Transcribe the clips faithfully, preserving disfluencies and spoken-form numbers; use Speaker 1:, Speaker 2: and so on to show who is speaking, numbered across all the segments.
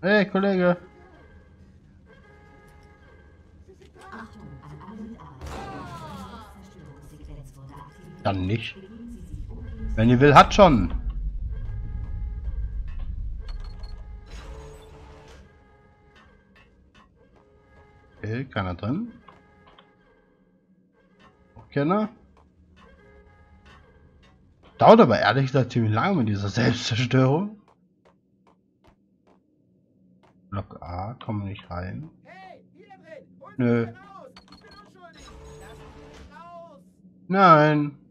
Speaker 1: Hey, Kollege. Dann nicht. Wenn ihr will, hat schon. Okay, keiner drin. Keiner. Dauert aber ehrlich gesagt ziemlich lange mit dieser Selbstzerstörung. Block A, kommen wir nicht rein. Nö. Nein.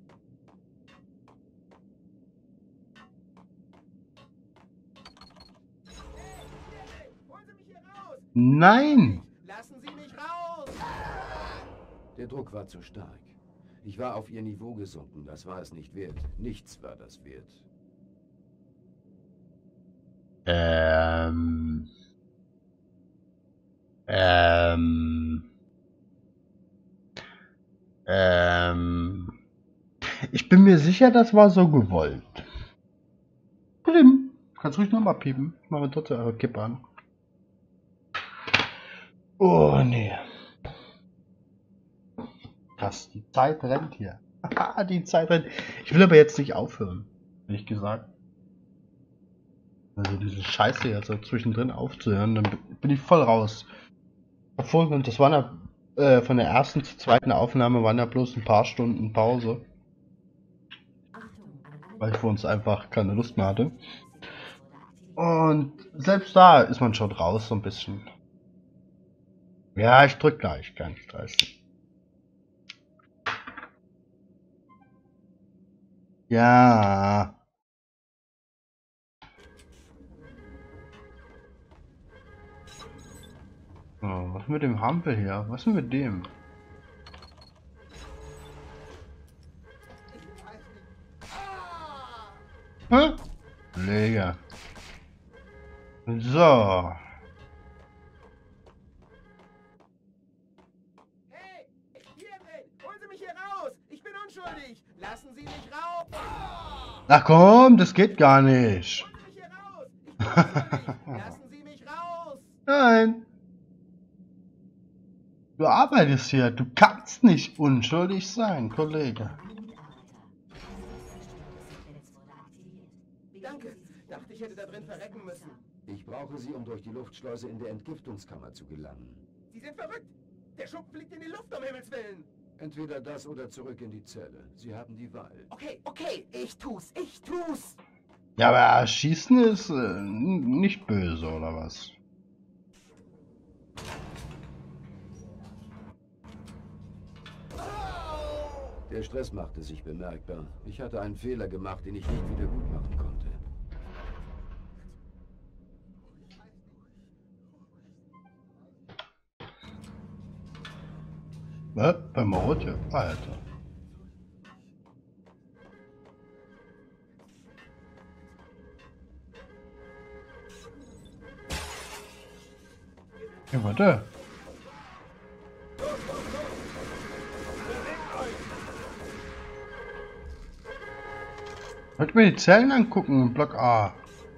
Speaker 1: Nein.
Speaker 2: Lassen Sie mich raus! Der Druck war zu stark. Ich war auf ihr Niveau gesunken. Das war es nicht wert. Nichts war das wert.
Speaker 1: Ähm. Ähm. Ähm. Ich bin mir sicher, das war so gewollt. Blim. Kannst ruhig nochmal piepen. Ich mache trotzdem eure Kippe an. Oh, nee. Krass, die Zeit rennt hier. Die Zeit rennt. Ich will aber jetzt nicht aufhören, ehrlich gesagt. Also diese Scheiße jetzt so zwischendrin aufzuhören, dann bin ich voll raus. Vorhin, das war ja, äh, von der ersten zur zweiten Aufnahme waren ja bloß ein paar Stunden Pause. Weil ich für uns einfach keine Lust mehr hatte. Und selbst da ist man schon raus so ein bisschen. Ja, ich drück gleich, kein Stress. Ja. Oh, was mit dem Hampel hier? Was ist mit dem? Hä? Kollege. So.
Speaker 2: Hey! Hier drin! Holen Sie mich hier raus! Ich bin unschuldig! Lassen Sie mich raus!
Speaker 1: Ach komm, das geht gar nicht.
Speaker 2: Holen Sie mich hier raus! Ich bin unschuldig! Lassen Sie mich raus!
Speaker 1: Nein. Du arbeitest hier. Du kannst nicht unschuldig sein, Kollege.
Speaker 2: Danke! Dachte, ich hätte da drin verrecken müssen. Ich brauche Sie, um durch die Luftschleuse in der Entgiftungskammer zu gelangen. Sie sind verrückt! Der Schuppen fliegt in die Luft, um Himmels Willen! Entweder das oder zurück in die Zelle. Sie haben die Wahl. Okay, okay, ich tu's, ich tu's!
Speaker 1: Ja, aber Schießen ist äh, nicht böse, oder was?
Speaker 2: Der Stress machte sich bemerkbar. Ich hatte einen Fehler gemacht, den ich nicht wieder gut machen konnte.
Speaker 1: Was? Beim Rot? Alter. Ja, warte. Wollt mir die Zellen angucken im Block A.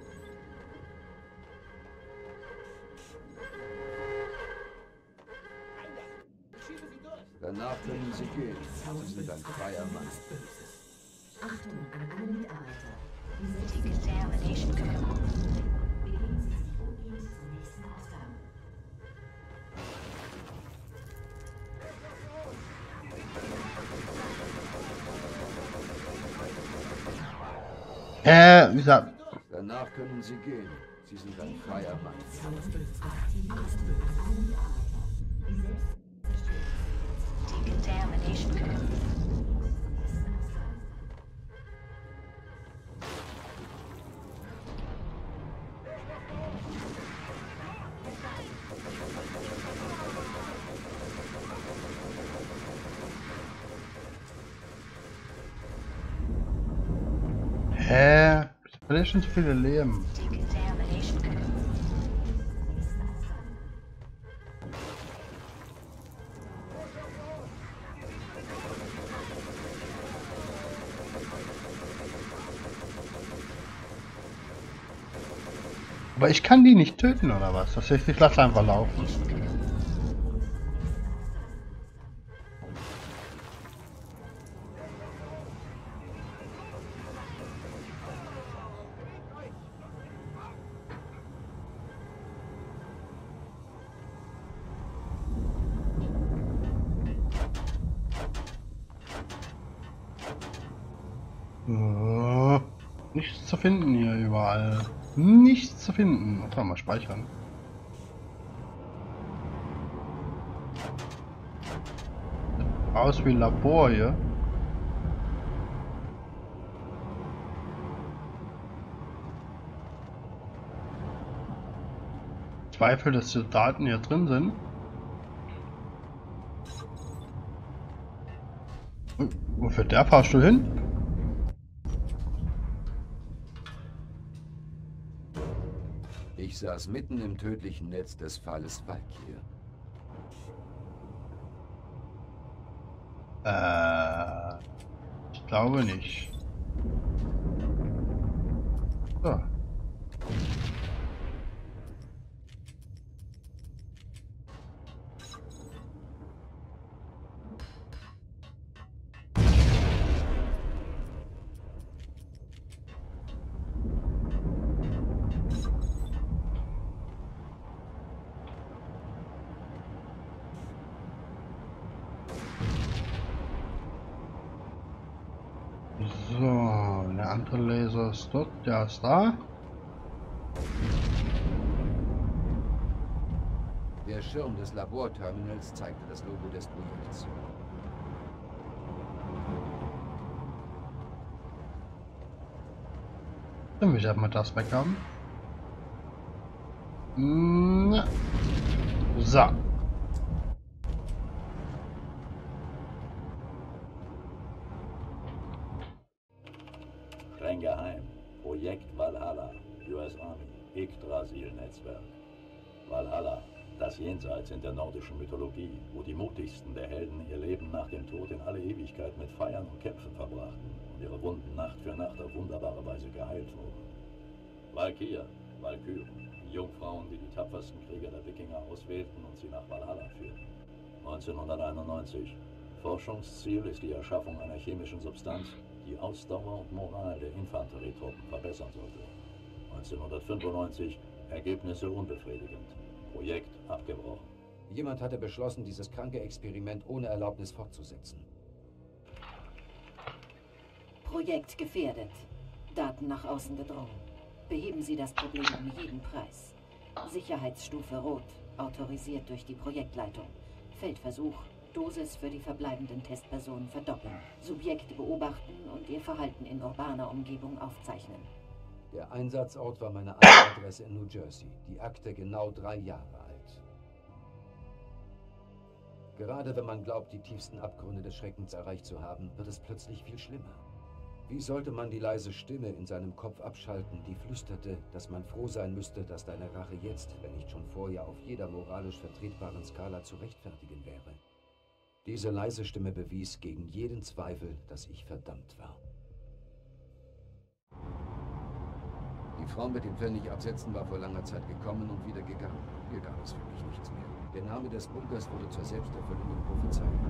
Speaker 2: Danach können Sie gehen. Sie sind ein freier Mann.
Speaker 3: Achtung an alle Mitarbeiter. Die Decontamination Code. Bewegen Sie sich umgehend zum nächsten Ausgang.
Speaker 1: Äh, wie gesagt.
Speaker 2: Danach können Sie gehen. Sie sind ein freier Mann.
Speaker 3: Decontamination Code.
Speaker 1: Hä? Ich verliere schon so viele Leben.
Speaker 3: Decontamination Code.
Speaker 1: Aber ich kann die nicht töten, oder was? Das heißt, ich lasse einfach laufen. Äh, nichts zu finden hier überall. Nichts zu finden. Warte mal, speichern. Aus wie ein Labor hier. Zweifel, dass die Daten hier drin sind. Wo fährt der Fahrstuhl hin?
Speaker 2: Ich saß mitten im tödlichen Netz des Falles Valkyr.
Speaker 1: Äh, ich glaube nicht. So. So, der andere Laser ist dort, der ist da.
Speaker 2: Der Schirm des Laborterminals zeigte das Logo des Projekts.
Speaker 1: Dann will ich erstmal das weg haben. Na. So.
Speaker 4: Streng geheim. Projekt Valhalla. U S Army. Yggdrasil-Netzwerk. Valhalla. Das Jenseits in der nordischen Mythologie, wo die mutigsten der Helden ihr Leben nach dem Tod in alle Ewigkeit mit Feiern und Kämpfen verbrachten und ihre Wunden Nacht für Nacht auf wunderbare Weise geheilt wurden. Valkyr, Valkyren, die Jungfrauen, die die tapfersten Krieger der Wikinger auswählten und sie nach Valhalla führten. neunzehnhunderteinundneunzig. Forschungsziel ist die Erschaffung einer chemischen Substanz, die Ausdauer und Moral der Infanterietruppen verbessern sollte. neunzehnhundertfünfundneunzig. Ergebnisse unbefriedigend. Projekt abgebrochen.
Speaker 2: Jemand hatte beschlossen, dieses kranke Experiment ohne Erlaubnis fortzusetzen.
Speaker 3: Projekt gefährdet. Daten nach außen gedrungen. Beheben Sie das Problem um jeden Preis. Sicherheitsstufe Rot. Autorisiert durch die Projektleitung. Feldversuch. Dosis für die verbleibenden Testpersonen verdoppeln. Subjekte beobachten und ihr Verhalten in urbaner Umgebung aufzeichnen.
Speaker 2: Der Einsatzort war meine alte Adresse in New Jersey. Die Akte genau drei Jahre alt. Gerade wenn man glaubt, die tiefsten Abgründe des Schreckens erreicht zu haben, wird es plötzlich viel schlimmer. Wie sollte man die leise Stimme in seinem Kopf abschalten, die flüsterte, dass man froh sein müsste, dass deine Rache jetzt, wenn nicht schon vorher, auf jeder moralisch vertretbaren Skala zu rechtfertigen wäre? Diese leise Stimme bewies gegen jeden Zweifel, dass ich verdammt war. Die Frau mit dem Pfennig absetzen war vor langer Zeit gekommen und wieder gegangen. Hier gab es wirklich nichts mehr. Der Name des Bunkers wurde zur selbsterfüllenden Prophezeiung.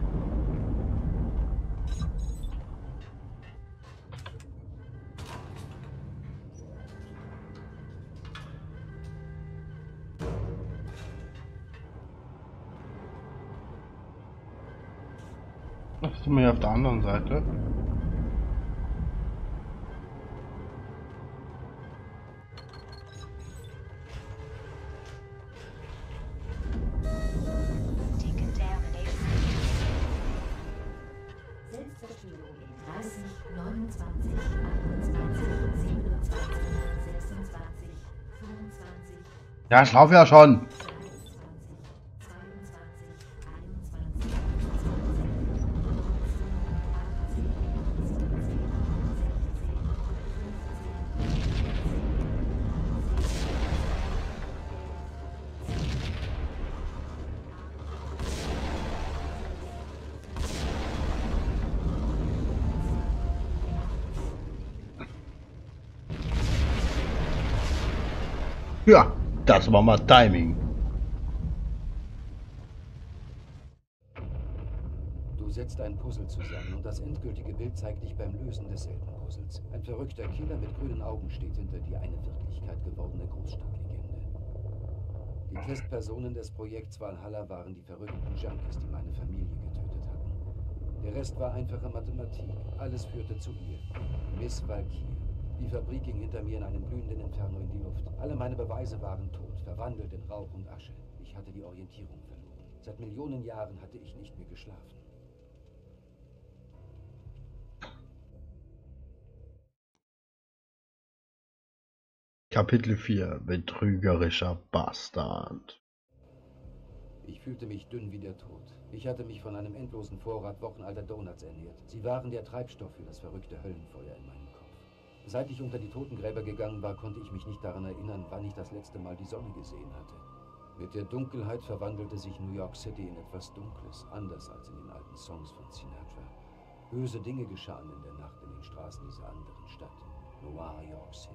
Speaker 1: Das sind wir hier auf der anderen Seite.
Speaker 3: Selbstzerstörung in dreißig, neunundzwanzig, achtundzwanzig, siebenundzwanzig, sechsundzwanzig, fünfundzwanzig.
Speaker 1: Ja, ich laufe ja schon. Ja, das war mal Timing.
Speaker 2: Du setzt ein Puzzle zusammen und das endgültige Bild zeigt dich beim Lösen desselben Puzzles. Ein verrückter Killer mit grünen Augen steht hinter dir, eine Wirklichkeit gewordene Großstadtlegende. Die Testpersonen des Projekts Valhalla waren die verrückten Junkies, die meine Familie getötet hatten. Der Rest war einfache Mathematik. Alles führte zu ihr. Miss Valkyrie. Die Fabrik ging hinter mir in einem glühenden Inferno in die Luft. Alle meine Beweise waren tot, verwandelt in Rauch und Asche. Ich hatte die Orientierung verloren. Seit Millionen Jahren hatte ich nicht mehr geschlafen.
Speaker 1: Kapitel vier. Betrügerischer Bastard.
Speaker 2: Ich fühlte mich dünn wie der Tod. Ich hatte mich von einem endlosen Vorrat wochenalter Donuts ernährt. Sie waren der Treibstoff für das verrückte Höllenfeuer in meinem Kopf. Seit ich unter die Totengräber gegangen war, konnte ich mich nicht daran erinnern, wann ich das letzte Mal die Sonne gesehen hatte. Mit der Dunkelheit verwandelte sich New York City in etwas Dunkles, anders als in den alten Songs von Sinatra. Böse Dinge geschahen in der Nacht in den Straßen dieser anderen Stadt, Noir York City.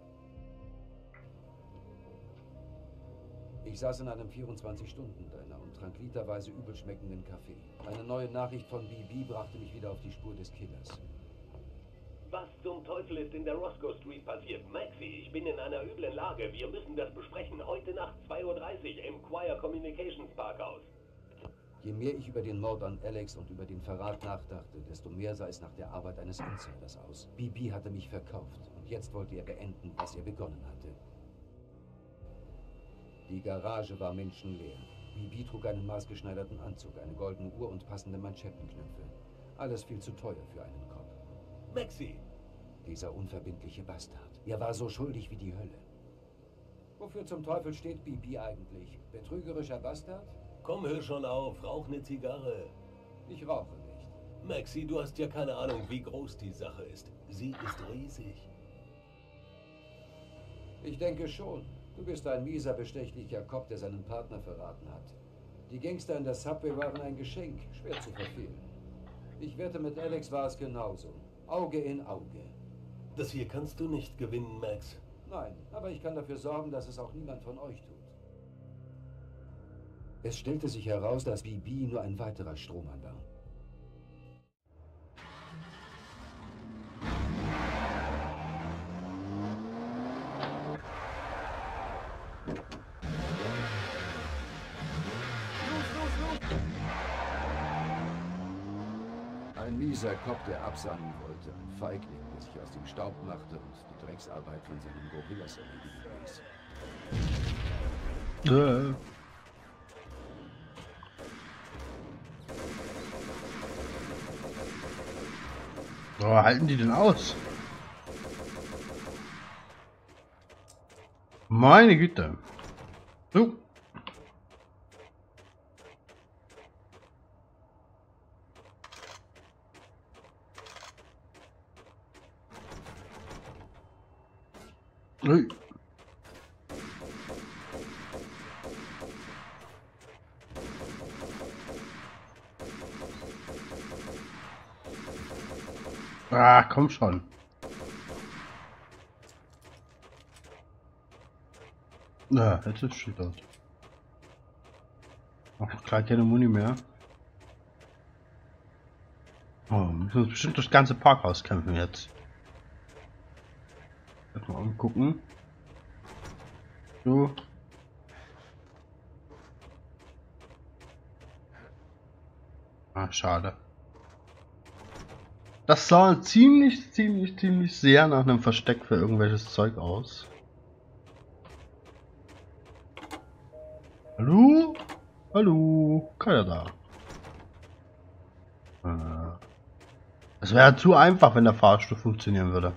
Speaker 2: Ich saß in einem vierundzwanzig-Stunden-Diner und trank literweise übel schmeckenden Kaffee. Eine neue Nachricht von B B brachte mich wieder auf die Spur des Killers.
Speaker 5: Was zum Teufel ist in der Roscoe Street passiert? Maxi, ich bin in einer üblen Lage. Wir müssen das besprechen. Heute Nacht zwei Uhr dreißig im Choir Communications Parkhaus.
Speaker 2: Je mehr ich über den Mord an Alex und über den Verrat nachdachte, desto mehr sah es nach der Arbeit eines Insiders aus. B B hatte mich verkauft und jetzt wollte er beenden, was er begonnen hatte. Die Garage war menschenleer. B B trug einen maßgeschneiderten Anzug, eine goldene Uhr und passende Manschettenknöpfe. Alles viel zu teuer für einen Cop.
Speaker 5: Maxi!
Speaker 2: Dieser unverbindliche Bastard. Er war so schuldig wie die Hölle. Wofür zum Teufel steht B B eigentlich? Betrügerischer Bastard?
Speaker 5: Komm, hör schon auf. Rauch eine Zigarre.
Speaker 2: Ich rauche nicht.
Speaker 5: Maxi, du hast ja keine Ahnung, wie groß die Sache ist. Sie ist riesig.
Speaker 2: Ich denke schon. Du bist ein mieser, bestechlicher Cop, der seinen Partner verraten hat. Die Gangster in der Subway waren ein Geschenk, schwer zu verfehlen. Ich wette, mit Alex war es genauso. Auge in Auge.
Speaker 5: Das hier kannst du nicht gewinnen, Max.
Speaker 2: Nein, aber ich kann dafür sorgen, dass es auch niemand von euch tut. Es stellte sich heraus, dass B B nur ein weiterer Strohmann war. Ein mieser Cop, der absahnen wollte. Ein Feigling, der sich aus dem Staub machte und die Drecksarbeit von seinen Gorillas erledigen ließ.
Speaker 1: Äh. So, halten die denn aus? Meine Güte. So. Ui. Ah, komm schon. Na, jetzt ist shit out. Ach, klar, keine Muni mehr. Oh, müssen uns bestimmt das ganze Parkhaus kämpfen jetzt. Mal angucken. So. Ah, schade. Das sah ziemlich, ziemlich, ziemlich sehr nach einem Versteck für irgendwelches Zeug aus. Hallo? Hallo? Keiner da. Es wäre zu einfach, wenn der Fahrstuhl funktionieren würde.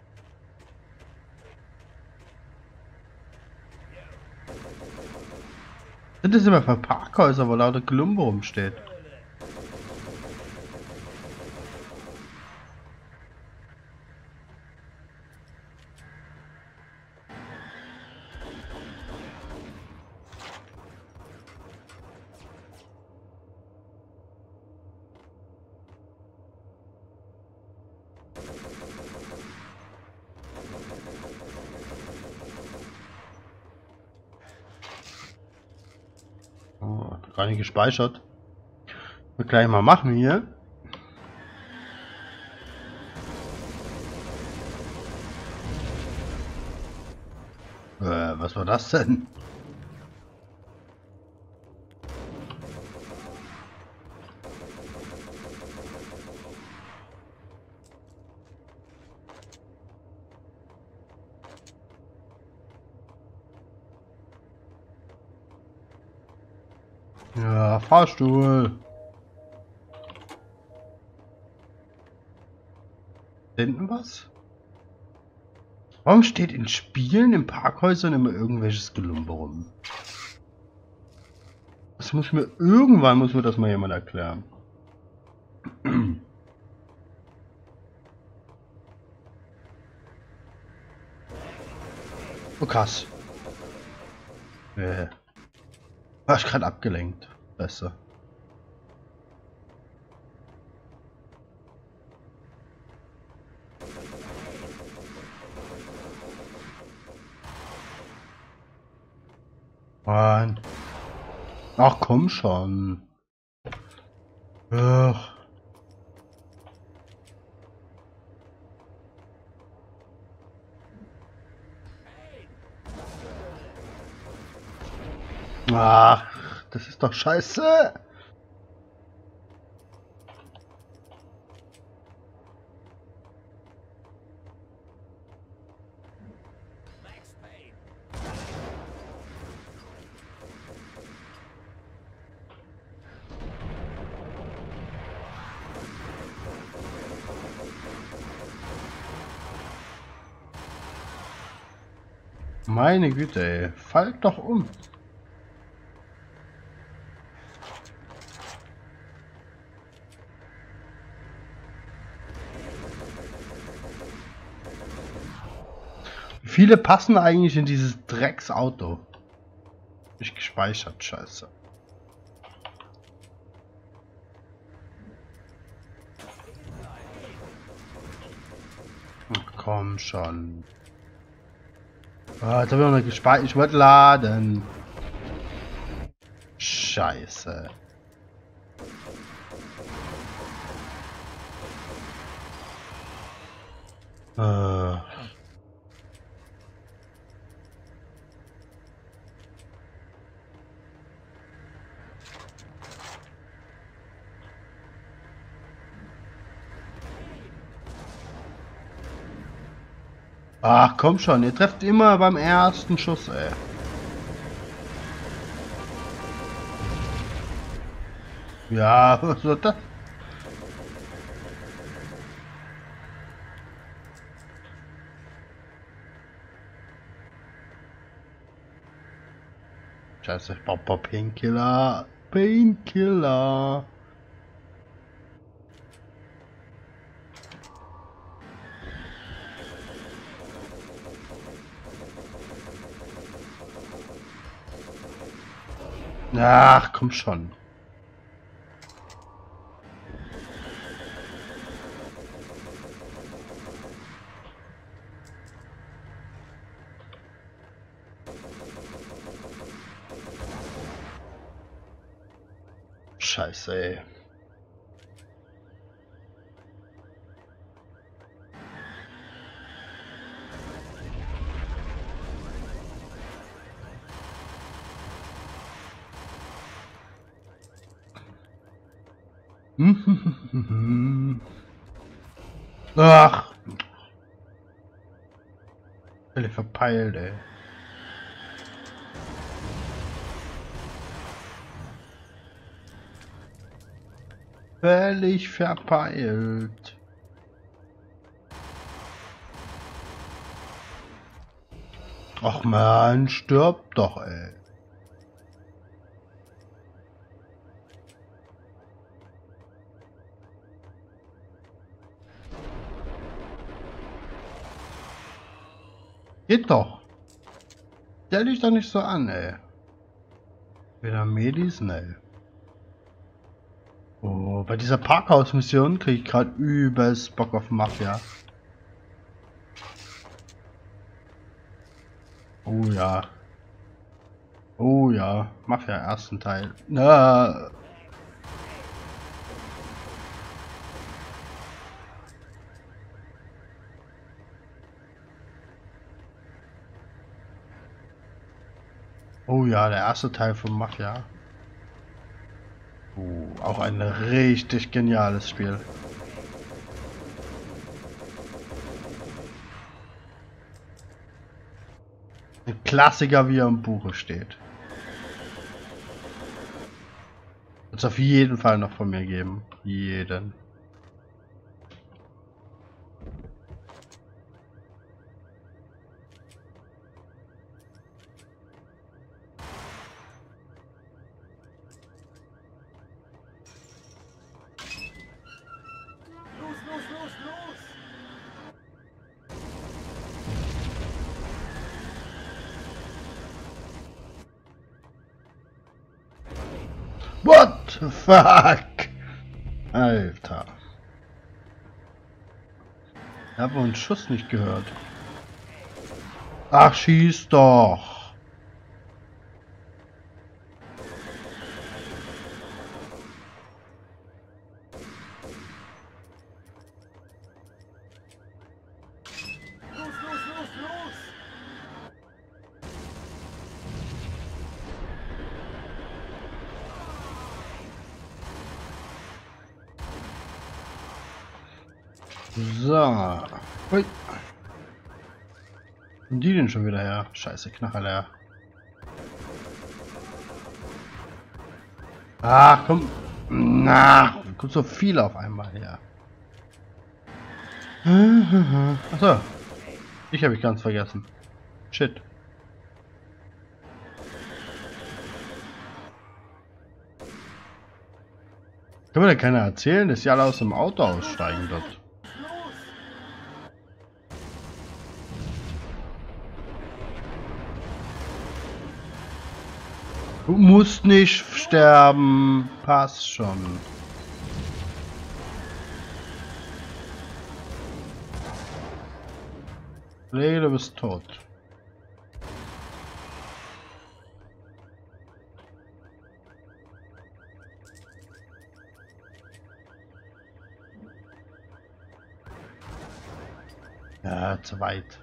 Speaker 1: Das ist immer für Parkhäuser, wo lauter Klumpe rumsteht. Gar nicht gespeichert. Wir gleich mal machen hier. Äh, was war das denn? Ja, Fahrstuhl. Hinten was? Warum steht in Spielen, in Parkhäusern immer irgendwelches Gelumpe rum? Das muss mir irgendwann muss mir das mal jemand erklären. Oh krass. Äh. War ich gerade abgelenkt. Besser. Mann. Ach komm schon. Ach. Ach, das ist doch scheiße. Meine Güte, ey. Fallt doch um. Wie viele passen eigentlich in dieses Drecksauto? Nicht gespeichert, scheiße. Ach, komm schon. Ah, jetzt habe ich noch gespeichert. Ich wollte laden. Scheiße. Äh. Ach komm schon, ihr trefft immer beim ersten Schuss, ey. Ja, was wird das? Scheiße, ich brauch Painkiller. Painkiller. Ach, komm schon. Scheiße, ey. Ach. Völlig verpeilt, ey. Völlig verpeilt. Ach man, stirb doch, ey. Geht doch. Stell dich doch nicht so an, ey. Wieder Medis, ne. Oh, bei dieser Parkhaus-Mission kriege ich gerade übelst Bock auf Mafia. Oh ja. Oh ja, Mafia ersten Teil. Na. Oh ja, der erste Teil von Mafia. Oh, auch ein richtig geniales Spiel. Ein Klassiker, wie er im Buche steht. Wird es auf jeden Fall noch von mir geben. Jeden.
Speaker 2: Los, los, los, los!
Speaker 1: What the fuck? Alter. Ich habe einen Schuss nicht gehört. Ach, schieß doch.
Speaker 2: Los, los, los, los!
Speaker 1: So. Hui. Und die denn schon wieder her? Scheiße, Knacher leer. Ach komm. Na, kommt so viel auf einmal her. Achso. Ich habe ich ganz vergessen. Shit. Kann mir denn keiner erzählen, dass die alle aus dem Auto aussteigen dort? Du musst nicht sterben. Passt schon. Kollege, du bist tot. Ja, zu weit.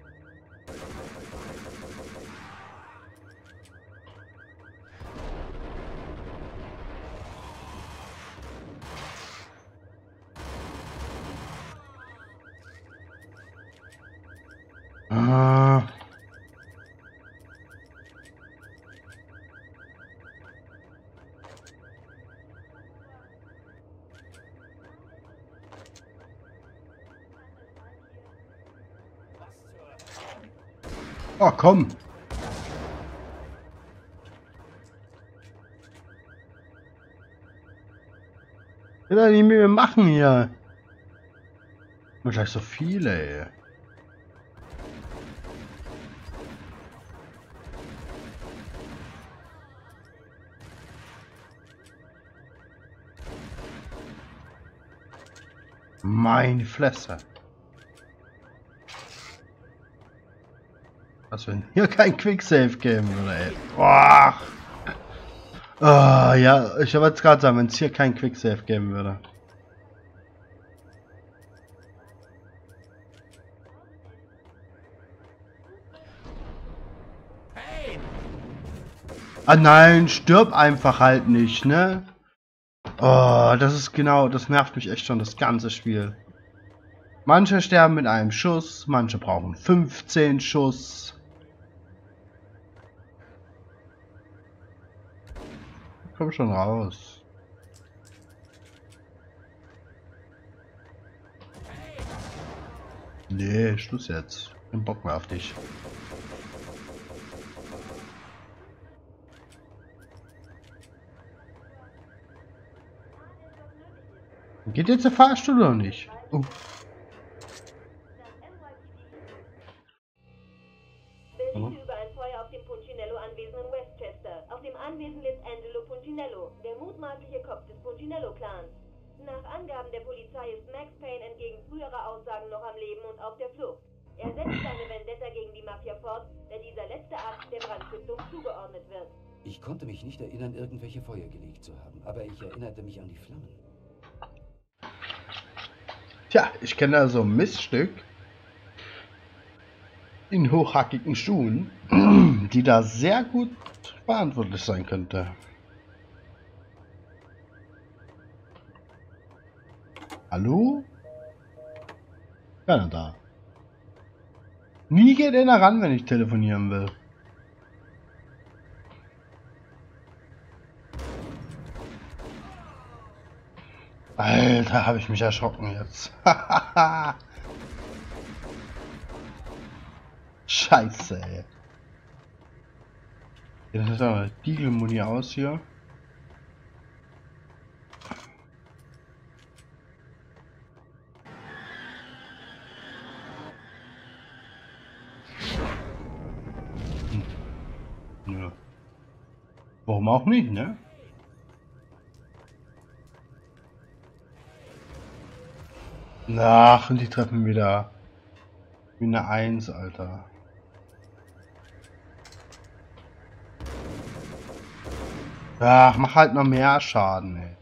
Speaker 1: Ah. Oh, komm. Will er nicht mit mir machen hier? Und gleich so viele, ey. Meine Fresse. Was, wenn hier kein Quicksave geben würde, ey. Boah. Oh, ja, ich wollte jetzt gerade sagen, wenn es hier kein Quicksave geben würde. Ah nein, stirb einfach halt nicht, ne? Oh, das ist genau, das nervt mich echt schon, das ganze Spiel. Manche sterben mit einem Schuss, manche brauchen fünfzehn Schuss. Komm schon raus. Nee, Schluss jetzt. Kein Bock mehr auf dich. Geht jetzt der Fahrstuhl oder nicht? Oh.
Speaker 6: Berichte über ein Feuer auf dem Punchinello-Anwesen in Westchester. Auf dem Anwesen lebt Angelo Punchinello, der mutmaßliche Kopf des Punchinello-Clans. Nach Angaben der Polizei ist Max Payne entgegen früherer Aussagen noch am Leben und auf der Flucht. Er setzt seine Vendetta gegen die Mafia fort, da dieser letzte Akt der Brandstiftung zugeordnet wird.
Speaker 2: Ich konnte mich nicht erinnern, irgendwelche Feuer gelegt zu haben, aber ich erinnerte mich an die Flammen.
Speaker 1: Tja, ich kenne da so ein Miststück in hochhackigen Schuhen, die da sehr gut verantwortlich sein könnte. Hallo? Keiner da. Nie geht einer ran, wenn ich telefonieren will. Alter, habe ich mich erschrocken jetzt. Scheiße, ey. Jetzt ist aber Diegelmuni aus hier. Hm. Ja. Warum auch nicht, ne? Ach, und die treffen wieder wie eine Eins, Alter. Ach, mach halt noch mehr Schaden, ey.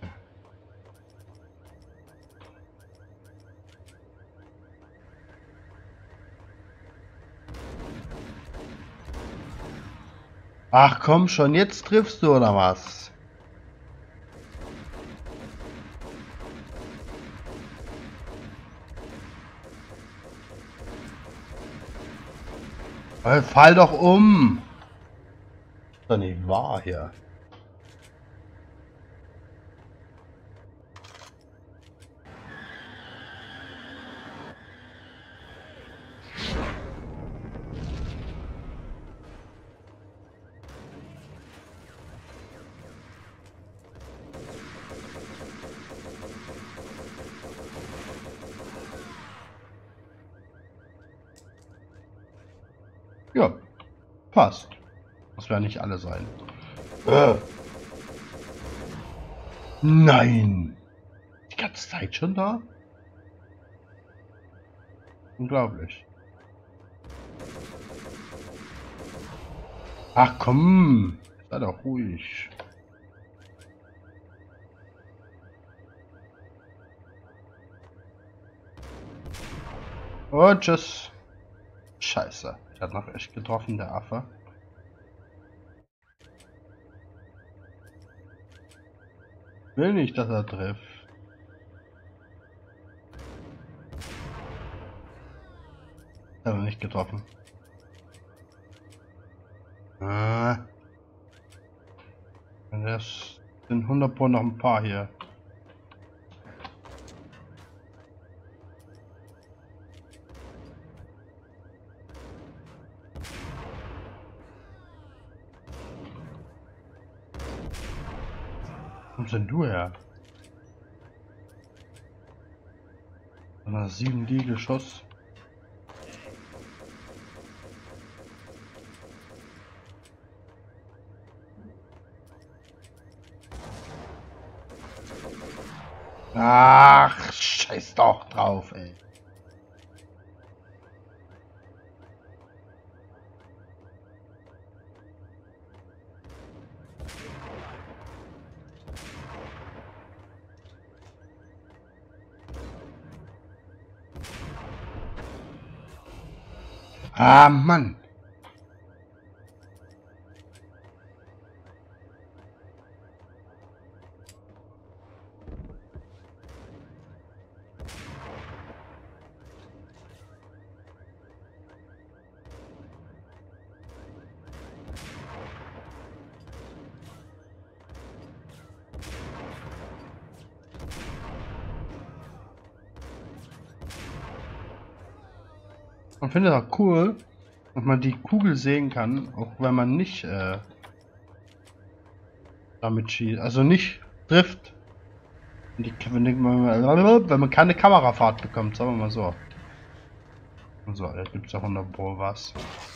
Speaker 1: Ach komm schon, jetzt triffst du oder was? Hey, fall doch um! Das ist doch nicht wahr hier. Ja, passt. Das werden nicht alle sein. Äh. Nein! Die ganze Zeit schon da? Unglaublich. Ach komm! Sei doch ruhig. Und tschüss. Scheiße. Der hat noch echt getroffen, der Affe. Will nicht, dass er trifft. Hat er nicht getroffen. Ah. Das sind hundert Pro noch ein paar hier. Wo sind du her? sieben D Geschoss. Ach, scheiß doch drauf, ey. Ah, Mann. Man findet auch cool, dass man die Kugel sehen kann, auch wenn man nicht äh, damit schießt, also nicht trifft. Und die, wenn man, wenn man keine Kamerafahrt bekommt, sagen wir mal so. So, da gibt es ja hundert Pro was.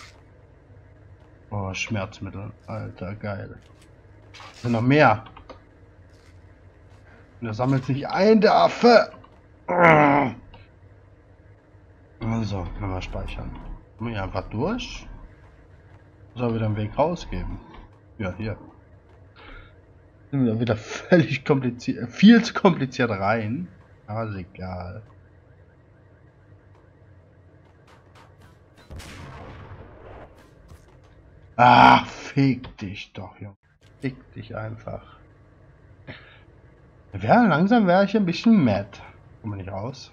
Speaker 1: Oh, Schmerzmittel. Alter, geil. Sind noch mehr. Und er sammelt sich ein, der Affe. Also, nochmal speichern. Kommen wir einfach durch. Soll wieder einen Weg rausgeben. Ja, hier. Sind wir wieder völlig kompliziert, viel zu kompliziert rein. Aber ist egal. Ah, fick dich doch, Junge. Fick dich einfach. Ja, langsam wäre ich ein bisschen mad. Kommen wir nicht raus.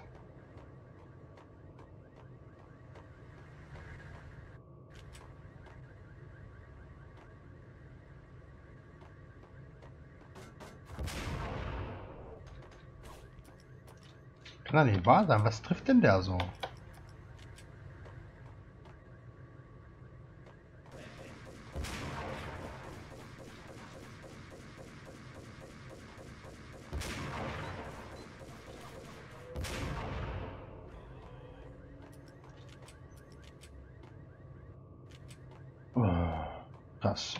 Speaker 1: Kann doch nicht wahr sein. Was trifft denn der so? Oh, krass.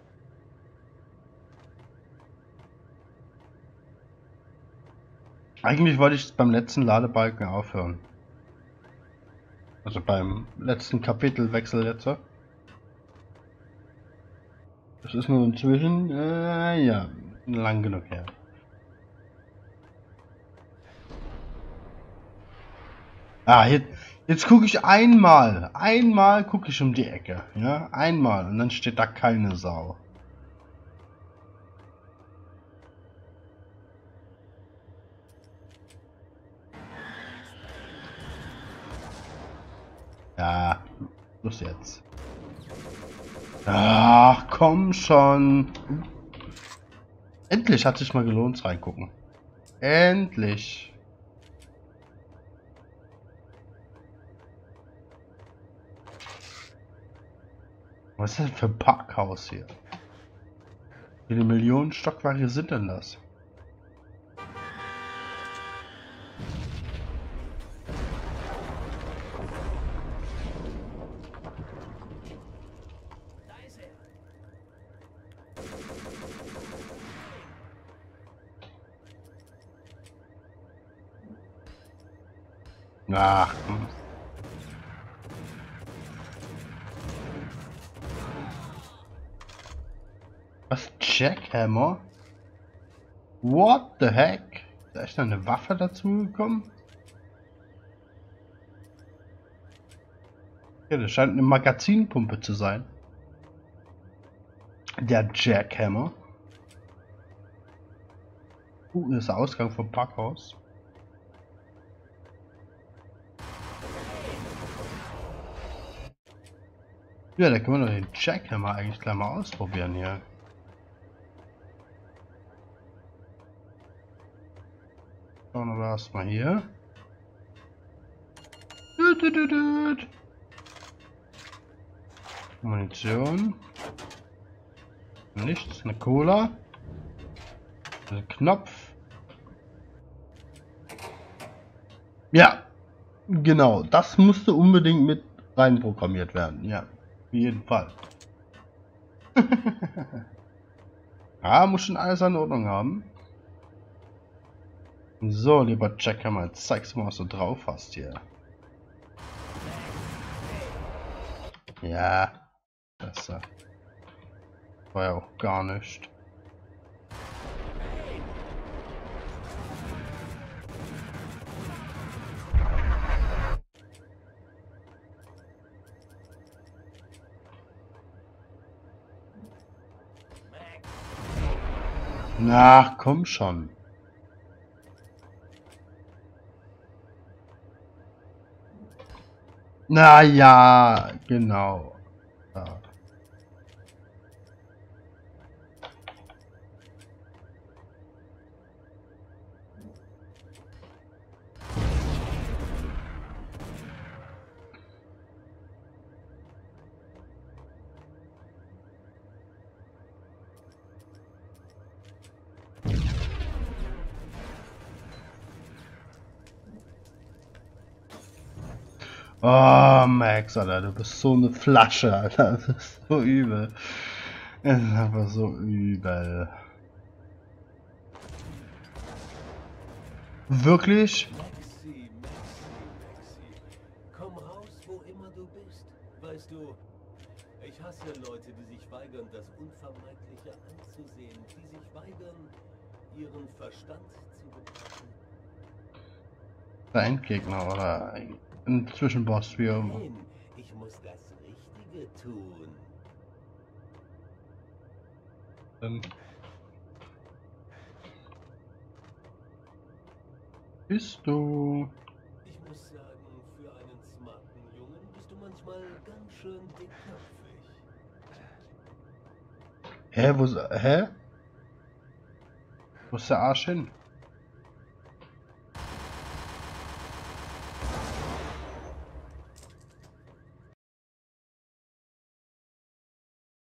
Speaker 1: Eigentlich wollte ich beim letzten Ladebalken aufhören. Also beim letzten Kapitelwechsel jetzt. Das ist nur inzwischen, äh, ja, lang genug her. Ah, jetzt, jetzt gucke ich einmal, einmal gucke ich um die Ecke, ja, einmal und dann steht da keine Sau. Ja, los jetzt. Ach, komm schon. Endlich hat sich mal gelohnt reingucken. Endlich. Was ist das für ein Parkhaus hier? Wie viele Millionen Stockwerke sind denn das? Ach. Was? Jackhammer? What the heck? Ist da echt noch eine Waffe dazu gekommen? Ja, das scheint eine Magazinpumpe zu sein. Der Jackhammer. Uh, das ist der Ausgang vom Parkhaus. Ja, da können wir doch den Jackhammer eigentlich gleich mal ausprobieren hier. Schauen wir erstmal hier. Dut, dut, dut, dut. Munition. Nichts, eine Cola. Ein Knopf. Ja, genau, das musste unbedingt mit rein programmiert werden, ja. Auf jeden Fall. Ja, muss schon alles in Ordnung haben. So, lieber Jackhammer, jetzt zeigst du mal, was du drauf hast hier. Ja, das war ja auch gar nicht. Na, komm schon. Na ja, genau. Ja. Oh, Max, Alter, du bist so eine Flasche, Alter. Das ist so übel. Es ist einfach so übel. Wirklich?
Speaker 5: Maxi, Maxi, Maxi. Komm Weißt du, ich hasse Leute, die sich weigern, das Unvermeidliche anzusehen, die sich weigern, ihren Verstand zu betrachten.
Speaker 1: Der Endgegner oder ein Zwischenboss, wie immer.
Speaker 5: Nein, ich muss das Richtige tun.
Speaker 1: Dann bist du.
Speaker 5: Ich muss sagen, für einen smarten Jungen bist du manchmal ganz schön dickköpfig.
Speaker 1: Hä, wo ist, hä? Wo ist der Arsch hin?